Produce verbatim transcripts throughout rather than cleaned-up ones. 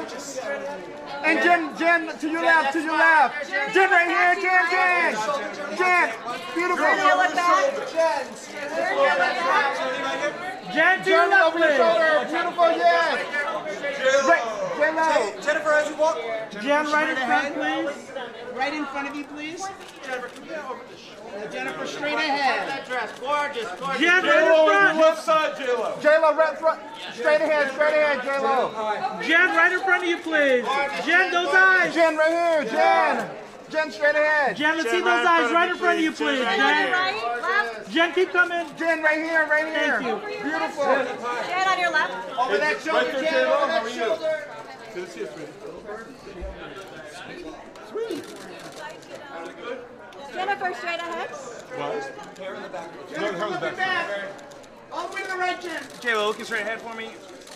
And Jen, Jen, to your left, to your left. Jen right here, Jen, Jen. Jen, beautiful. Jen, to your left, please. Beautiful, yes. J-Lo. Jennifer, as you walk. Jen, right in front, please. Right in front of you, please. Jennifer, come here over the shoulder. Jennifer, straight ahead. That dress, gorgeous, gorgeous. Jen, right in front. Left side, J-Lo. J-Lo, right front. Straight ahead, straight ahead, J-Lo. Jen, right in front of you, please. Jen, those eyes. Jen, right here, Jen. Jen, straight ahead. Jen, let's see those eyes right in front of you, please. Jen, Right, left. Jen, keep coming. Jen, right here, right here. Thank you. Beautiful. Jen on your left. Over that shoulder, Jen, over that shoulder. Good to see you, sweetie. Jennifer, straight ahead. Jennifer, looking back. All the way to the right, Jen. J-Lo, looking straight ahead for me.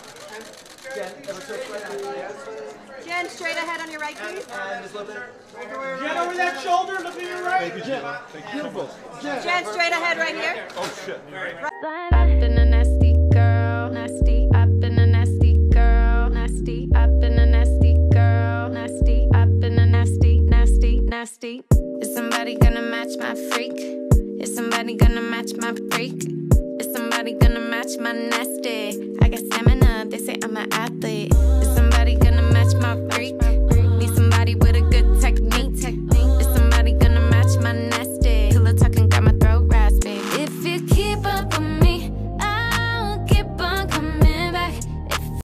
Jen, straight ahead on your right, please. Jen, over that shoulder, look at your right. Thank you, Jen. Beautiful. Jen. Jen, straight ahead right here. Oh, shit. Up in a nasty girl, nasty. Up in a nasty girl, nasty. Up in a nasty girl, nasty. Up in a nasty, nasty, nasty. Is somebody gonna match my freak? Is somebody gonna match my freak? Is somebody gonna match my nasty? I got stamina, they say I'm an athlete.